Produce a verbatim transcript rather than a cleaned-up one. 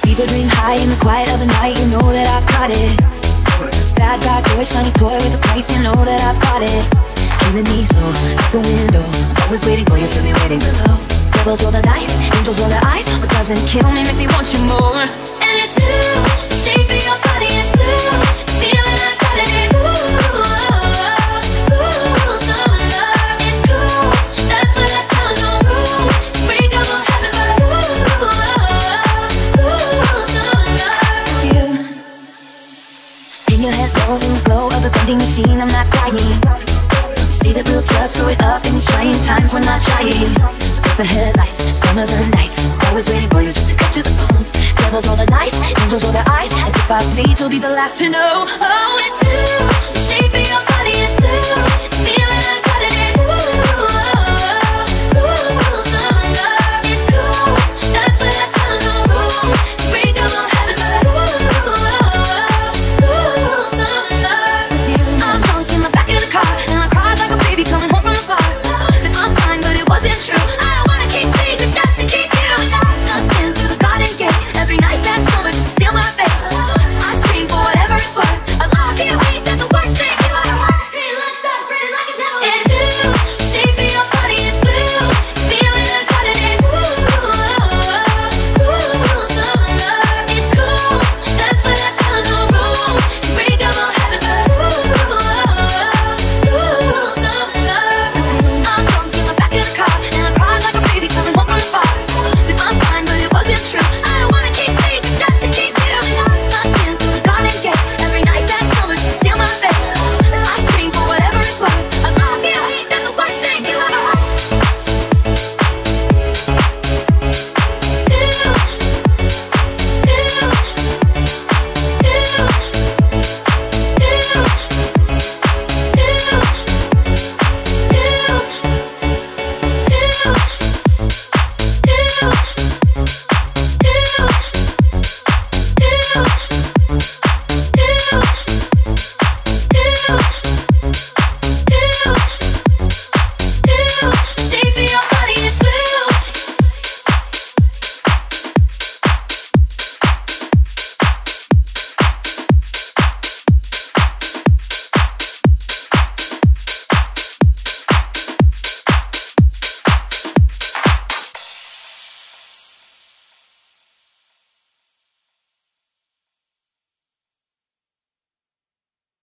keep a dream high in the quiet of the night. You know that I got it. Bad, bad boy, shiny toy with a price. You know that I got it. In the knees low, out the window, always waiting for you to be waiting below. Devils roll the dice, angels roll their eyes. What doesn't kill me makes me want you more. And it's blue, shape of your body is blue. Feeling I got it, it's ooh, ooh, some love. It's cool, that's what I tell 'em, no rule. Break up will happen, but ooh, ooh, some love. You, in your head, low in the glow of the vending machine, I'm not crying. See that we'll just screw it up in these trying times, we're not trying. So cut the headlights, summer's a knife. Always waiting for you just to get to the bone. Devils roll the dice, angels roll their eyes. And if I bleed, you'll be the last to know. Oh, it's blue, the shape of your body is blue.